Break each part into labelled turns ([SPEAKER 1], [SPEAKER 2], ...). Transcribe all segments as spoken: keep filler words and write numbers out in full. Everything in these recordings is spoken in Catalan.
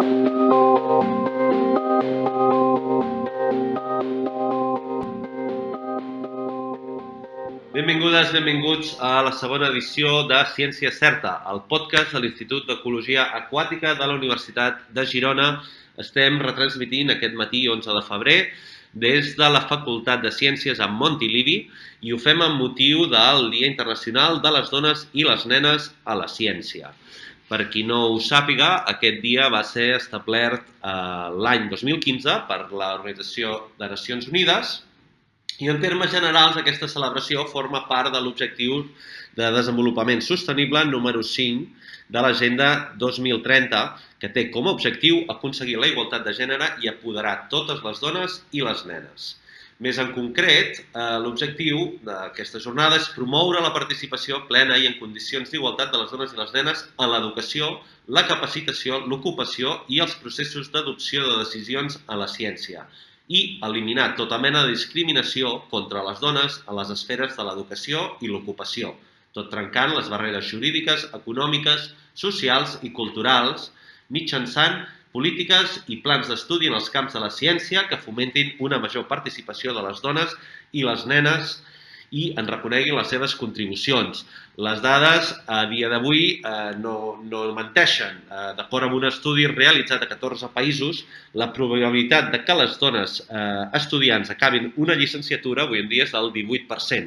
[SPEAKER 1] Benvingudes, benvinguts a la segona edició de Ciència Certa, el podcast de l'Institut d'Ecologia Aquàtica de la Universitat de Girona. Estem retransmitint aquest matí, onze de febrer, des de la Facultat de Ciències a Montilivi i ho fem amb motiu del Dia Internacional de les Dones i les Nenes a la Ciència. Per qui no ho sàpiga, aquest dia va ser establert eh, l'any dos mil quinze per l'Organització de Nacions Unides. I en termes generals, aquesta celebració forma part de l'Objectiu de Desenvolupament Sostenible número cinc de l'Agenda dos mil trenta, que té com a objectiu aconseguir la igualtat de gènere i apoderar totes les dones i les nenes. Més en concret, l'objectiu d'aquesta jornada és promoure la participació plena i en condicions d'igualtat de les dones i les nenes en l'educació, la capacitació, l'ocupació i els processos d'adopció de decisions a la ciència, i eliminar tota mena de discriminació contra les dones a les esferes de l'educació i l'ocupació, tot trencant les barreres jurídiques, econòmiques, socials i culturals, mitjançant polítiques i plans d'estudi en els camps de la ciència que fomentin una major participació de les dones i les nenes i en reconeguin les seves contribucions. Les dades a dia d'avui no, no menteixen. D'acord amb un estudi realitzat a catorze països, la probabilitat de que les dones estudiants acabin una llicenciatura avui en dia és del divuit per cent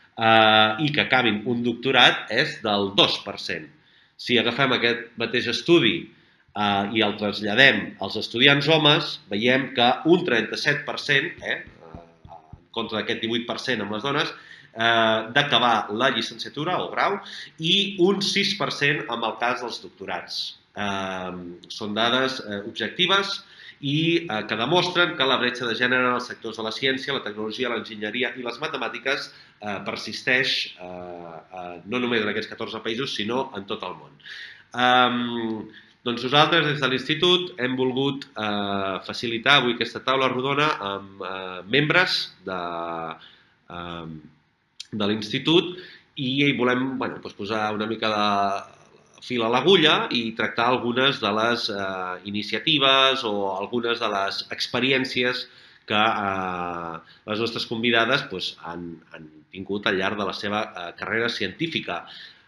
[SPEAKER 1] i que acabin un doctorat és del dos per cent. Si agafem aquest mateix estudi i el traslladem als estudiants homes, veiem que un trenta-set per cent, en contra d'aquest divuit per cent amb les dones, d'acabar la llicenciatura o grau i un sis per cent amb el cas dels doctorats. Són dades objectives i que demostren que la bretxa de gènere en els sectors de la ciència, la tecnologia, l'enginyeria i les matemàtiques persisteix no només en aquests catorze països, sinó en tot el món. Doncs nosaltres, des de l'Institut, hem volgut facilitar avui aquesta taula rodona amb membres de de l'Institut i volem posar una mica de fil a l'agulla i tractar algunes de les iniciatives o algunes de les experiències que les nostres convidades han tingut al llarg de la seva carrera científica.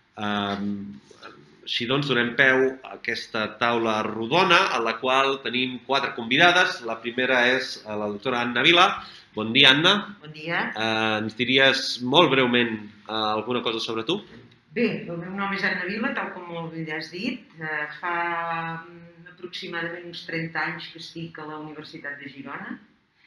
[SPEAKER 1] Així doncs, donem peu a aquesta taula rodona, en la qual tenim quatre convidades. La primera és la doctora Anna Vila. Bon dia, Anna.
[SPEAKER 2] Bon dia.
[SPEAKER 1] Ens diries molt breument alguna cosa sobre tu?
[SPEAKER 2] Bé, el meu nom és Anna Vila, tal com molt bé has dit. Fa aproximadament uns trenta anys que estic a la Universitat de Girona.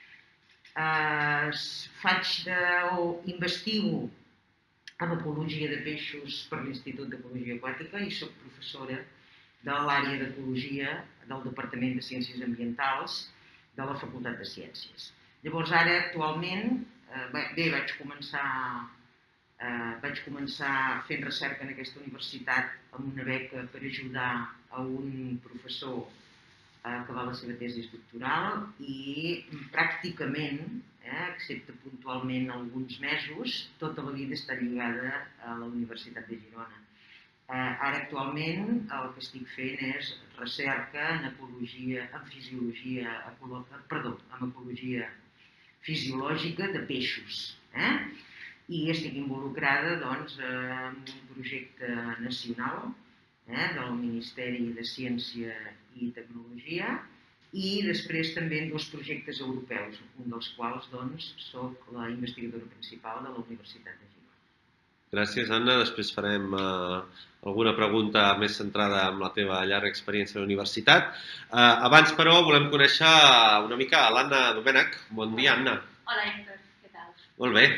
[SPEAKER 2] Faig investigo en ecologia de peixos per l'Institut d'Ecologia Aquàtica i soc professora de l'àrea d'ecologia del Departament de Ciències Ambientals de la Facultat de Ciències. Llavors, ara, actualment, bé, vaig començar vaig començar fent recerca en aquesta universitat amb una beca per ajudar a un professor a acabar la seva tesi doctoral i pràcticament, excepte puntualment alguns mesos, tota la vida està lligada a la Universitat de Girona. Ara, actualment, el que estic fent és recerca en ecologia, en fisiologia, perdó, en ecologia fisiològica de peixos. I estic involucrada en un projecte nacional del Ministeri de Ciència i Tecnologia i després també en dos projectes europeus, un dels quals soc la investigadora principal de la Universitat de Girona.
[SPEAKER 1] Gràcies, Anna. Després farem alguna pregunta més centrada en la teva llarga experiència a la universitat. Abans, però, volem conèixer una mica l'Anna Domènech. Bon dia, Anna.
[SPEAKER 3] Hola, Héctor. Què tal?
[SPEAKER 1] Molt bé.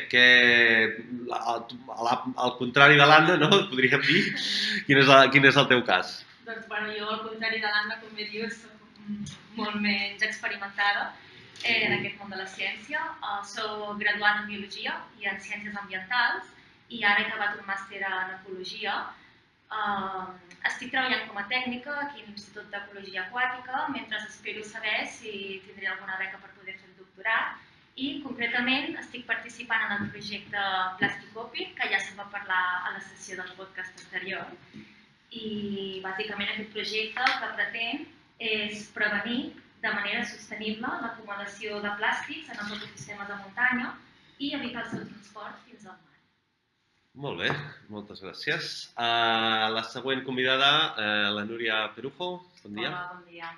[SPEAKER 1] Al contrari de l'Anna, no? Podríem dir. Quin és el teu cas?
[SPEAKER 3] Doncs, bueno, jo, al contrari de l'Anna, com bé dius, soc molt menys experimentada en aquest món de la ciència. Soc graduada en Biologia i en Ciències Ambientals i ara he acabat un màster en Ecologia. Estic treballant com a tècnica aquí a l'Institut d'Ecologia Aquàtica mentre espero saber si tindré alguna beca per poder fer el doctorat i concretament estic participant en el projecte Plasticòpic, que ja se'n va parlar a la sessió del podcast anterior. I bàsicament aquest projecte el que pretén és prevenir de manera sostenible l'acumulació de plàstics en els ecosistemes de muntanya i evitar el seu transport fins al mar.
[SPEAKER 1] Molt bé, moltes gràcies. Uh, la següent convidada, uh, la Núria Perujo. Bon dia.
[SPEAKER 4] Hola, bon dia.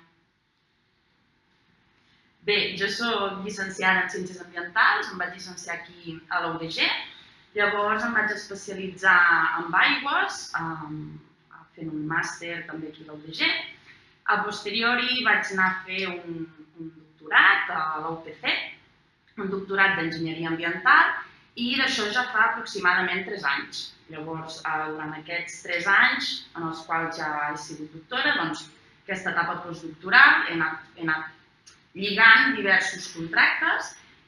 [SPEAKER 4] Bé, jo soc llicenciada en Ciències Ambientals, em vaig llicenciar aquí a la U D G. Llavors em vaig especialitzar en aigües, fent un màster també aquí a la U D G. A posteriori vaig anar a fer un, un doctorat a la U P C, un doctorat d'Enginyeria Ambiental, i d'això ja fa aproximadament tres anys. Llavors, durant aquests tres anys, en els quals ja he sigut doctora, doncs aquesta etapa postdoctoral he anat, he anat lligant diversos contractes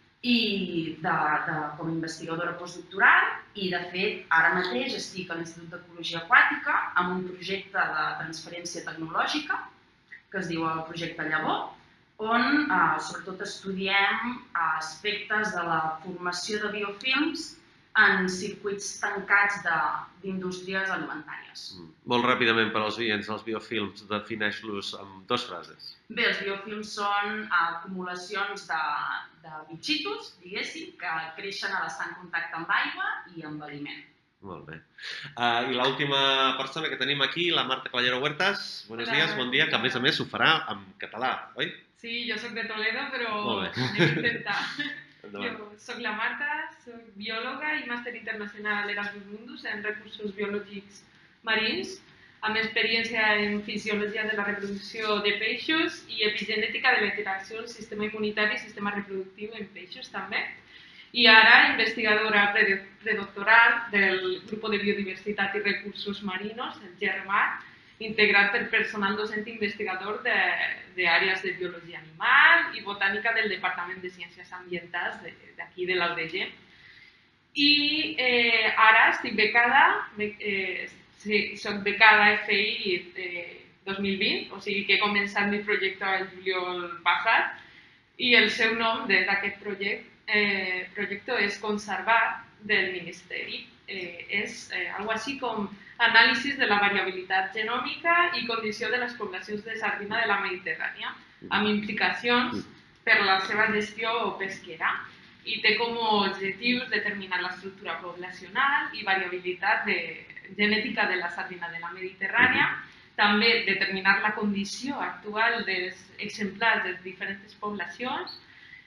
[SPEAKER 4] i de, de, com a investigadora postdoctoral i, de fet, ara mateix estic a l'Institut d'Ecologia Aquàtica amb un projecte de transferència tecnològica que es diu el projecte Llavor, on eh, sobretot estudiem aspectes de la formació de biofilms en circuits tancats d'indústries alimentàries.
[SPEAKER 1] Mm. Molt ràpidament per als oients, els biofilms, defineix-los amb dues frases.
[SPEAKER 4] Bé, els biofilms són acumulacions de, de bitxitos, diguéssim, que creixen a l'estar en contacte amb aigua i amb aliment.
[SPEAKER 1] Molt bé. Uh, I l'última persona que tenim aquí, la Marta Caballero Huertas. Buenos
[SPEAKER 5] Hola,
[SPEAKER 1] días, bon dia, que a més a més s'ho farà en català, oi?
[SPEAKER 5] Sí, jo soc de Toledo, però
[SPEAKER 1] Molt bé.
[SPEAKER 5] anem a intentar.
[SPEAKER 1] Endavant.
[SPEAKER 5] Jo soc la Marta, soc biòloga i màster internacional Erasmus Mundus en recursos biològics marins, amb experiència en fisiologia de la reproducció de peixos i epigenètica de la interacció del sistema immunitari i sistema reproductiu en peixos també. I ara investigadora predoctoral del Grupo de Biodiversitat i Recursos Marinos, el G R M A R, integrat per personal docent investigador d'àrees de, de biologia animal i botànica del Departament de Ciències Ambientals d'aquí de, de l'A U D G. I eh, ara estic becada, eh, sí, soc becada F I eh, dos mil vint, o sigui que he començat el projecte el juliol passat i el seu nom d'aquest projecte, eh, projecte és Conservar del Ministeri. Eh, és eh, algo així com anàlisi de la variabilitat genòmica i condició de les poblacions de sardina de la Mediterrània, amb implicacions per la seva gestió pesquera. I té com a objectius determinar l'estructura poblacional i variabilitat de, genètica de la sardina de la Mediterrània, també determinar la condició actual dels exemplars de diferents poblacions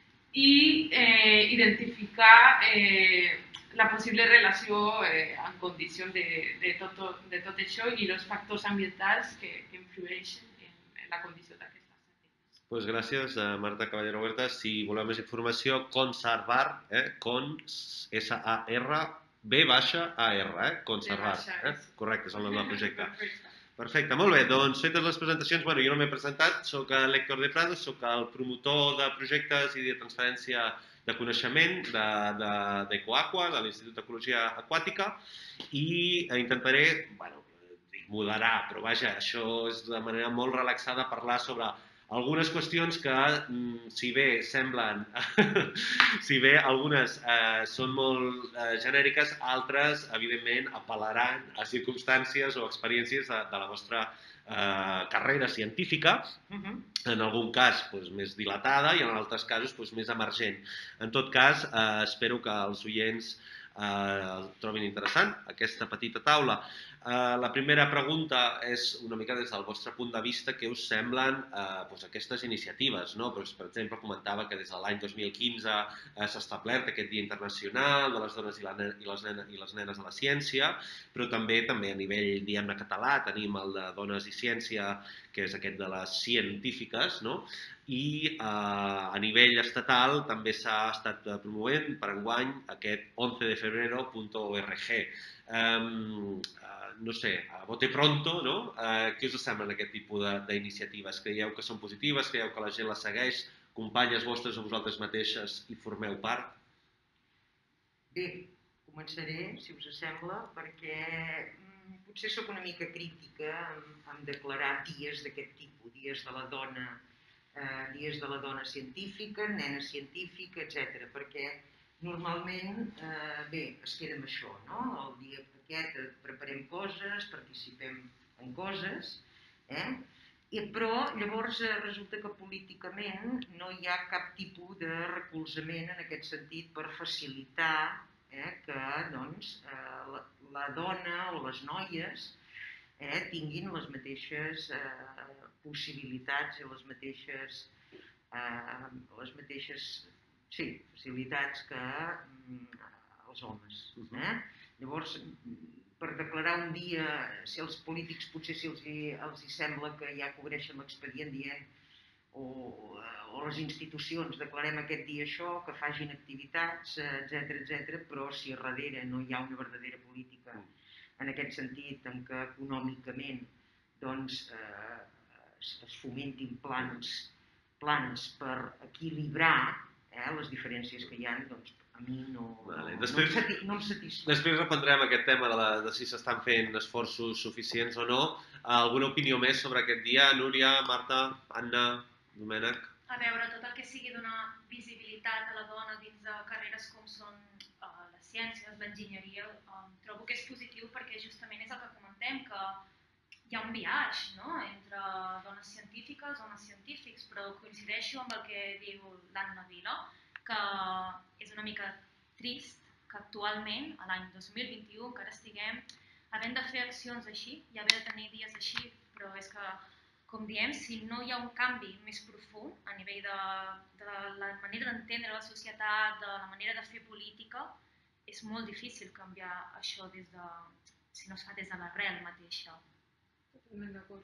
[SPEAKER 5] i eh, identificar eh, la possible relació eh, en condicions de, de, tot, de tot això i els factors ambientals que, que influeixen en, en la condició d'aquestes sardines.
[SPEAKER 1] Pues gràcies, Marta Caballero Huertas. Si voleu més informació, Conservar, eh? Con, S A R, B baixa A R, eh? Conservar. Eh? Correcte, és el nom del projecte. Perfecte, molt bé. Doncs fetes les presentacions, bueno, jo no m'he presentat, soc l'Héctor de Prado, soc el promotor de projectes i de transferència de coneixement d'Ecoaqua, de, de, de l'Institut d'Ecologia Aquàtica, i intentaré, bueno, dic moderar, però vaja, això és de manera molt relaxada parlar sobre algunes qüestions que, si bé semblen, si bé algunes eh, són molt eh, genèriques, altres, evidentment, apel·laran a circumstàncies o experiències de, de la vostra eh, carrera científica, uh-huh. En algun cas doncs, més dilatada i en altres casos doncs, més emergent. En tot cas, eh, espero que els oients eh, trobin interessant aquesta petita taula. Uh, la primera pregunta és una mica des del vostre punt de vista què us semblen uh, doncs aquestes iniciatives, no? Pues, per exemple, comentava que des de l'any dos mil quinze uh, s'ha establert aquest Dia Internacional de les Dones i, la i, les nenes, i les Nenes a la Ciència, però també també a nivell, diguem-ne, català tenim el de Dones i Ciència, que és aquest de les científiques, no? I uh, a nivell estatal també s'ha estat promovent per enguany aquest once de febrero punt org. Um, uh, no sé, a bote pronto, no? Uh, què us semblen aquest tipus d'iniciatives? Creieu que són positives? Creieu que la gent les segueix? Companyes vostres o vosaltres mateixes hi formeu part?
[SPEAKER 2] Bé, començaré, si us sembla, perquè mm, potser sóc una mica crítica en, en declarar dies d'aquest tipus, dies de la dona, eh, dies de la dona científica, nena científica, etcètera, perquè normalment, eh, bé, es queda amb això, no? El dia aquest preparem coses, participem en coses, eh? Però llavors resulta que políticament no hi ha cap tipus de recolzament en aquest sentit per facilitar que la dona o les noies tinguin les mateixes possibilitats i les mateixes les mateixes facilitats que els homes. Llavors, per declarar un dia, si els polítics potser si els sembla que ja cobreixen l'expedient dient o les institucions declarem aquest dia això, que facin activitats, etcètera, etcètera, però si a darrere no hi ha una verdadera política en aquest sentit en què econòmicament es fomentin plans per equilibrar les diferències que hi ha, doncs a mi no em satisfà.
[SPEAKER 1] Després reprendrem aquest tema de si s'estan fent esforços suficients o no. Alguna opinió més sobre aquest dia? Núria, Marta, Anna, Domènec?
[SPEAKER 3] A veure, tot el que sigui donar visibilitat a la dona dins de carreres com són les ciències, l'enginyeria, trobo que és positiu perquè justament és el que comentem, que hi ha un biaix entre dones científiques, homes científics, però coincideixo amb el que diu l'Anna Vila, que és una mica trist que actualment, a l'any dos mil vint-i-u, encara estiguem havent de fer accions així i haver de tenir dies així, però és que, com diem, si no hi ha un canvi més profund a nivell de la manera d'entendre la societat, de la manera de fer política, és molt difícil canviar això des de, si no es fa des de l'arrel mateixa.
[SPEAKER 5] Totalment d'acord.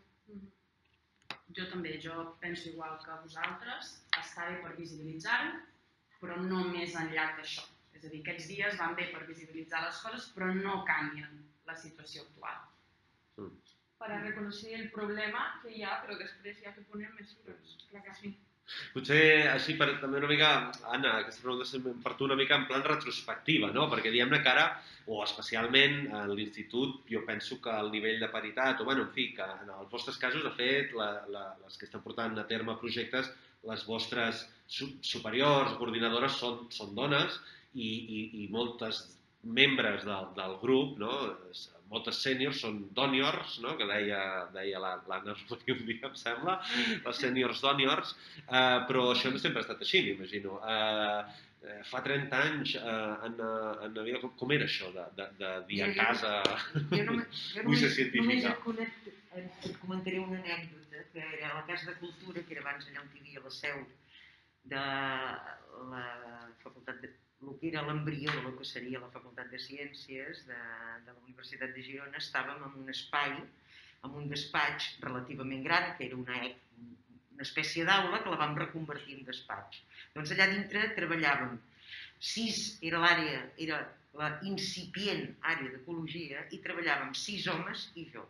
[SPEAKER 4] Jo també, jo penso igual que vosaltres, està bé per visibilitzar-ho, però no més enllà d'això. És a dir, aquests dies van bé per visibilitzar les coses, però no canvien la situació actual.
[SPEAKER 5] Per a reconèixer el problema que hi ha, però després hi ha que poner mesures. Clar que sí.
[SPEAKER 1] Potser així per també una mica, Anna, aquesta pregunta és per tu una mica en plan retrospectiva, no? Perquè diguem-ne que ara, o especialment a l'institut, jo penso que el nivell de paritat, o bueno, en fi, que en els vostres casos, de fet, les que estan portant a terme projectes, les vostres superiors, coordinadores, són dones i moltes membres del grup, moltes sèniors són dòniors, que deia l'Anna un dia, em sembla, les sèniors dòniors, però això no sempre ha estat així, m'imagino. Fa trenta anys, Anna, com era això de dir a casa vull ser científica?
[SPEAKER 2] Només et comentaré una anècdota, que era a la Casa de Cultura, que era abans allà on hi havia la seu de la facultat de el que era l'embrió del que seria la Facultat de Ciències de la Universitat de Girona, estàvem en un espai, en un despatx relativament gran, que era una espècie d'aula que la vam reconvertir en despatx. Doncs allà dintre treballàvem sis, era l'àrea, era la incipient àrea d'ecologia, i treballàvem sis homes i jo.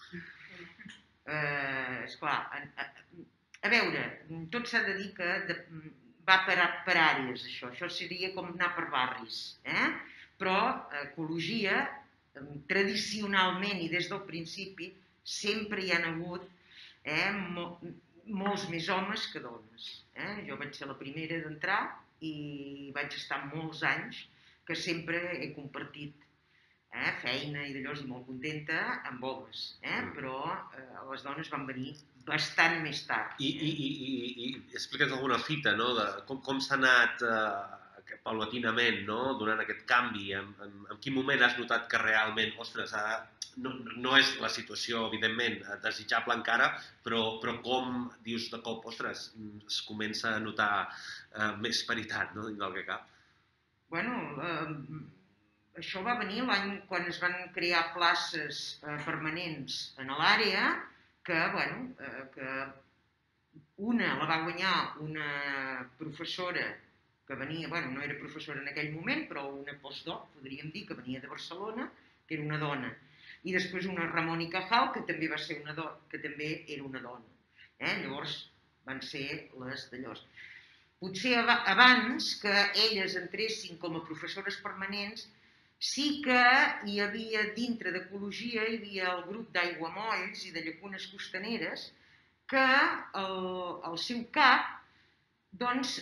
[SPEAKER 2] Esclar, a veure, tot s'ha de dir que va per àrees, això. Això seria com anar per barris. Però ecologia, tradicionalment i des del principi, sempre hi ha hagut molts més homes que dones. Jo vaig ser la primera d'entrar i vaig estar molts anys que sempre he compartit feina i d'allò, i molt contenta, amb homes. Però les dones van venir bastant més tard.
[SPEAKER 1] I explica'ns alguna fita, no?, de com s'ha anat paulatinament donant aquest canvi. En quin moment has notat que realment, ostres, ara no és la situació, evidentment, desitjable encara, però com dius de cop, ostres, es comença a notar més paritat, no?, dins del que cap?
[SPEAKER 2] Bueno, això va venir l'any quan es van crear places permanents en l'àrea, que, bueno, que una la va guanyar una professora que venia, bueno, no era professora en aquell moment, però una postdoc, podríem dir, que venia de Barcelona, que era una dona. I després una Ramon i Cajal, que també va ser una dona, que també era una dona. Llavors van ser les d'allò. Potser abans que elles entressin com a professores permanents, sí que hi havia, dintre d'ecologia, hi havia el grup d'aiguamolls i de llacunes costaneres, que el seu cap, doncs,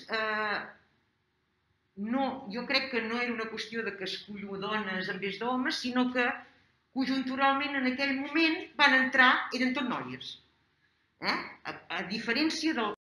[SPEAKER 2] jo crec que no era una qüestió de que escollo dones en vez d'homes, sinó que conjunturalment en aquell moment van entrar, eren tot noies. Eh? A, a diferència del,